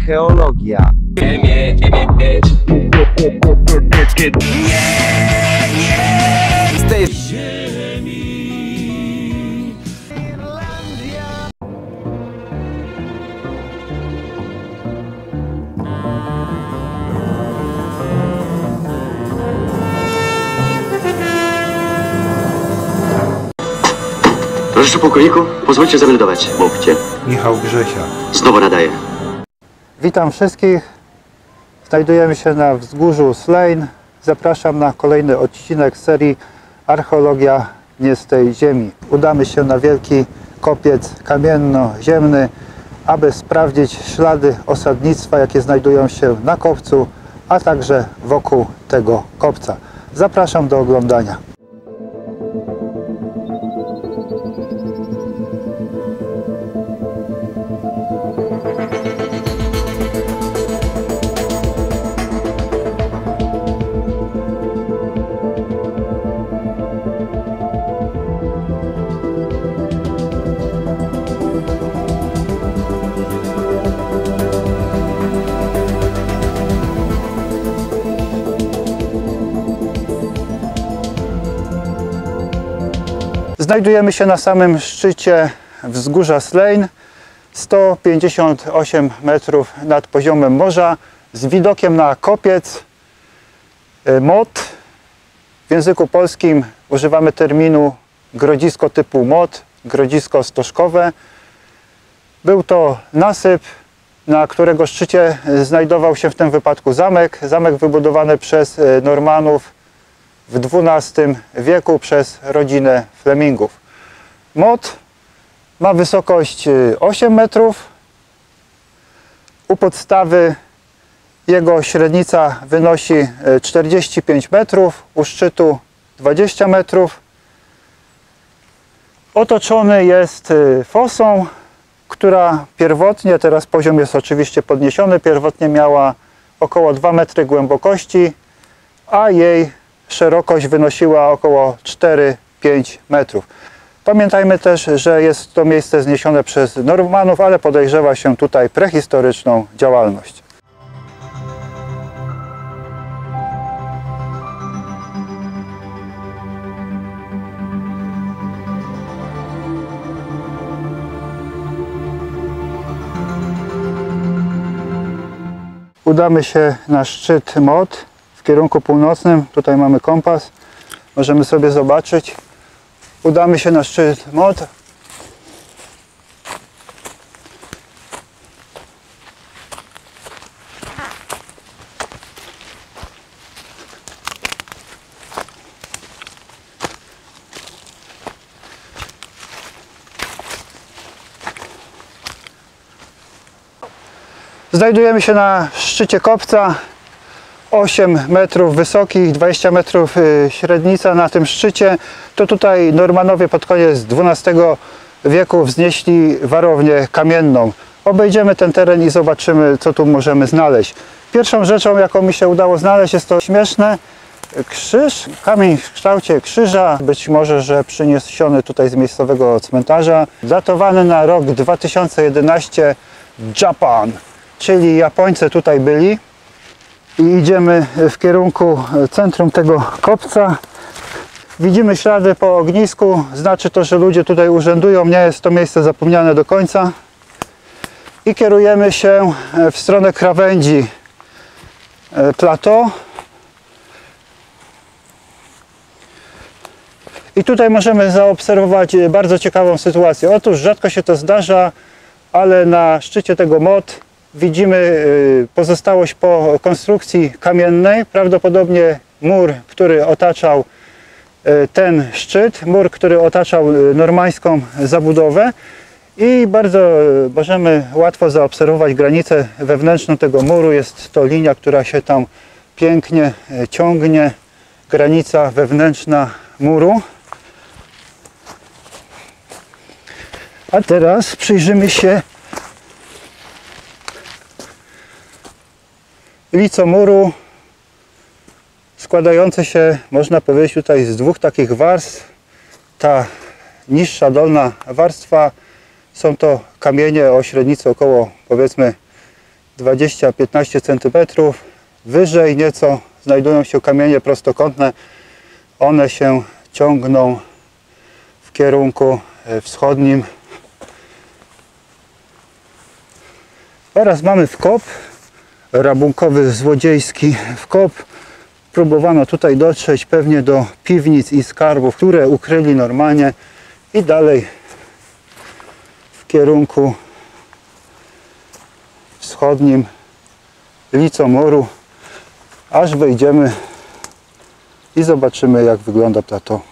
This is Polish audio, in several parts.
Archeologia. Z tej ziemi. Proszę pułkowniku, pozwólcie zameldować. Mówcie. Michał Grzesia. Znowu nadaję. Witam wszystkich. Znajdujemy się na wzgórzu Slane. Zapraszam na kolejny odcinek serii Archeologia nie z tej ziemi. Udamy się na wielki kopiec kamienno-ziemny, aby sprawdzić ślady osadnictwa, jakie znajdują się na kopcu, a także wokół tego kopca. Zapraszam do oglądania. Znajdujemy się na samym szczycie wzgórza Slane, 158 metrów nad poziomem morza, z widokiem na kopiec Mot. W języku polskim używamy terminu grodzisko typu Mot, grodzisko stożkowe. Był to nasyp, na którego szczycie znajdował się w tym wypadku zamek. Zamek wybudowany przez Normanów w XII wieku przez rodzinę Flemingów. Mot ma wysokość 8 metrów. U podstawy jego średnica wynosi 45 metrów, u szczytu 20 metrów. Otoczony jest fosą, która pierwotnie, teraz poziom jest oczywiście podniesiony, pierwotnie miała około 2 metry głębokości, a jej szerokość wynosiła około 4-5 metrów. Pamiętajmy też, że jest to miejsce zniesione przez Normanów, ale podejrzewa się tutaj prehistoryczną działalność. Udamy się na szczyt Mot w kierunku północnym. Tutaj mamy kompas. Możemy sobie zobaczyć. Udamy się na szczyt Mot. Znajdujemy się na szczycie kopca, 8 metrów wysoki, 20 metrów średnica na tym szczycie. To tutaj Normanowie pod koniec XII wieku wznieśli warownię kamienną. Obejdziemy ten teren i zobaczymy, co tu możemy znaleźć. Pierwszą rzeczą, jaką mi się udało znaleźć, jest to śmieszne. Krzyż, kamień w kształcie krzyża, być może, że przyniesiony tutaj z miejscowego cmentarza, datowany na rok 2011, Japan, czyli Japońcy tutaj byli. I idziemy w kierunku centrum tego kopca. Widzimy ślady po ognisku, znaczy to, że ludzie tutaj urzędują, nie jest to miejsce zapomniane do końca. I kierujemy się w stronę krawędzi plateau. I tutaj możemy zaobserwować bardzo ciekawą sytuację. Otóż rzadko się to zdarza, ale na szczycie tego Mot widzimy pozostałość po konstrukcji kamiennej, prawdopodobnie mur, który otaczał ten szczyt, mur, który otaczał normańską zabudowę i bardzo możemy łatwo zaobserwować granicę wewnętrzną tego muru. Jest to linia, która się tam pięknie ciągnie, granica wewnętrzna muru. A teraz przyjrzymy się lico muru, składające się, można powiedzieć, tutaj z dwóch takich warstw. Ta niższa, dolna warstwa są to kamienie o średnicy około, powiedzmy, 20-15 cm. Wyżej nieco znajdują się kamienie prostokątne. One się ciągną w kierunku wschodnim. Oraz mamy wkop rabunkowy, złodziejski wkop. Próbowano tutaj dotrzeć pewnie do piwnic i skarbów, które ukryli normalnie, i dalej w kierunku wschodnim Licomuru, aż wejdziemy i zobaczymy, jak wygląda plateau.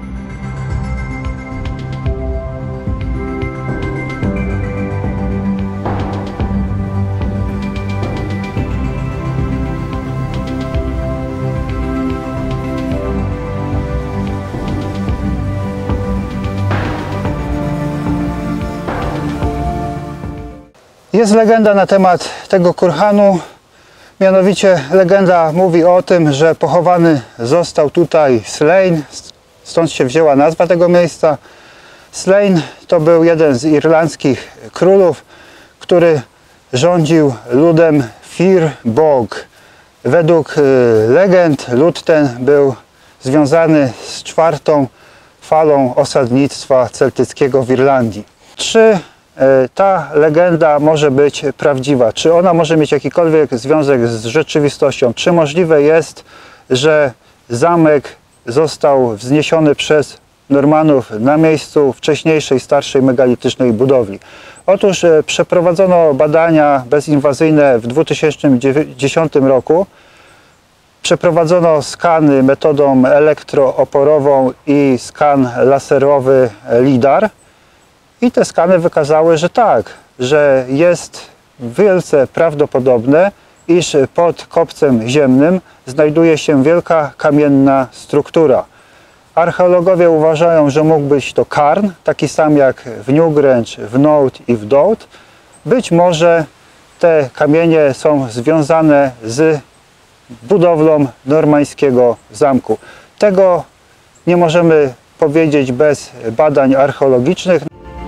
Jest legenda na temat tego kurhanu. Mianowicie legenda mówi o tym, że pochowany został tutaj Slane, stąd się wzięła nazwa tego miejsca. Slane to był jeden z irlandzkich królów, który rządził ludem Fir Bolg. Według legend lud ten był związany z czwartą falą osadnictwa celtyckiego w Irlandii. Czy ta legenda może być prawdziwa? Czy ona może mieć jakikolwiek związek z rzeczywistością? Czy możliwe jest, że zamek został wzniesiony przez Normanów na miejscu wcześniejszej, starszej, megalitycznej budowli? Otóż przeprowadzono badania bezinwazyjne w 2010 roku. Przeprowadzono skany metodą elektrooporową i skan laserowy LIDAR. I te skany wykazały, że tak, że jest wielce prawdopodobne, iż pod kopcem ziemnym znajduje się wielka kamienna struktura. Archeologowie uważają, że mógł być to karn, taki sam jak w Newgrange, w Note i w Dout. Być może te kamienie są związane z budowlą normańskiego zamku. Tego nie możemy powiedzieć bez badań archeologicznych.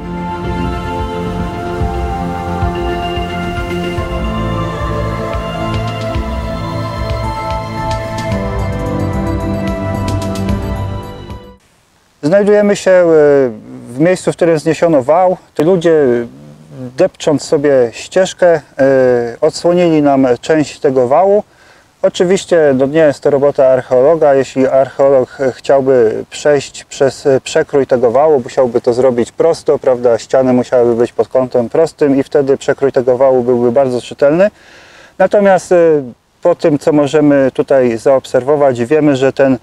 Znajdujemy się w miejscu, w którym wzniesiono wał. Ci ludzie, depcząc sobie ścieżkę, odsłonili nam część tego wału. Oczywiście nie jest to robota archeologa. Jeśli archeolog chciałby przejść przez przekrój tego wału, musiałby to zrobić prosto, prawda? Ściany musiałyby być pod kątem prostym i wtedy przekrój tego wału byłby bardzo czytelny. Natomiast po tym, co możemy tutaj zaobserwować, wiemy, że ten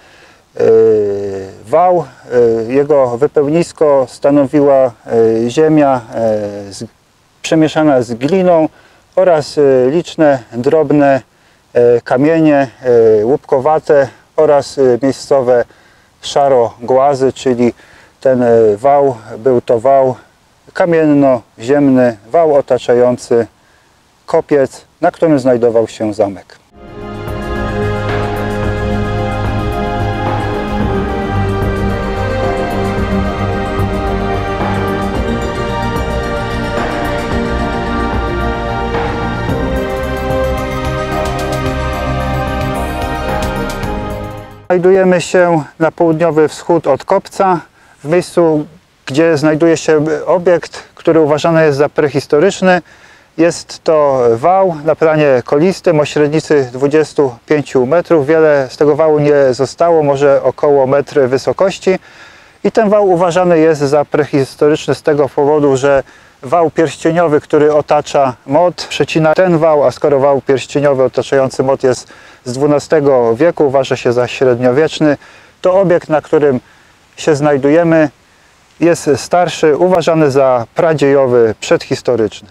wał, jego wypełnisko stanowiła ziemia przemieszana z gliną oraz liczne drobne kamienie łupkowate oraz miejscowe szarogłazy, czyli ten wał był to wał kamienno-ziemny, wał otaczający kopiec, na którym znajdował się zamek. Znajdujemy się na południowy wschód od kopca, w miejscu, gdzie znajduje się obiekt, który uważany jest za prehistoryczny. Jest to wał na planie kolistym o średnicy 25 metrów. Wiele z tego wału nie zostało, może około metr wysokości. I ten wał uważany jest za prehistoryczny z tego powodu, że wał pierścieniowy, który otacza Mot, przecina ten wał, a skoro wał pierścieniowy otaczający Mot jest z XII wieku, uważa się za średniowieczny, to obiekt, na którym się znajdujemy, jest starszy, uważany za pradziejowy, przedhistoryczny.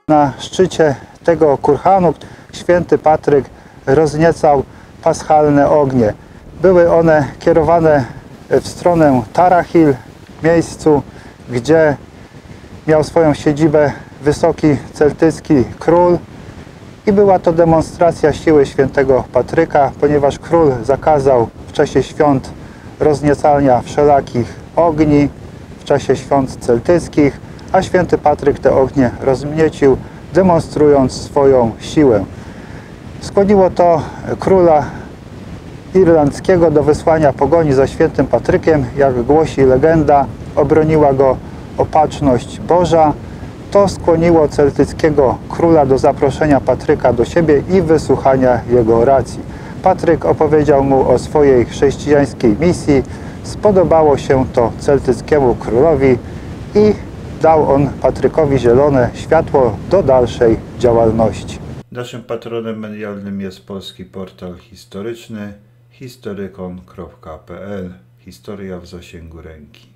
Na szczycie tego kurhanu święty Patryk rozniecał paschalne ognie. Były one kierowane w stronę Tara Hill, miejscu, gdzie miał swoją siedzibę wysoki celtycki król i była to demonstracja siły świętego Patryka, ponieważ król zakazał w czasie świąt rozniecania wszelakich ogni, w czasie świąt celtyckich, a święty Patryk te ognie rozmniecił, demonstrując swoją siłę. Skłoniło to króla irlandzkiego do wysłania pogoni za świętym Patrykiem. Jak głosi legenda, obroniła go opatrzność Boża. To skłoniło celtyckiego króla do zaproszenia Patryka do siebie i wysłuchania jego oracji. Patryk opowiedział mu o swojej chrześcijańskiej misji. Spodobało się to celtyckiemu królowi i dał on Patrykowi zielone światło do dalszej działalności. Naszym patronem medialnym jest polski portal historyczny historykon.pl. Historia w zasięgu ręki.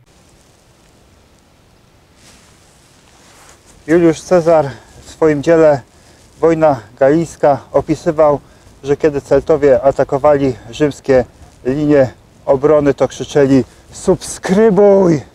Juliusz Cezar w swoim dziele Wojna Galijska opisywał, że kiedy Celtowie atakowali rzymskie linie obrony, to krzyczeli: subskrybuj!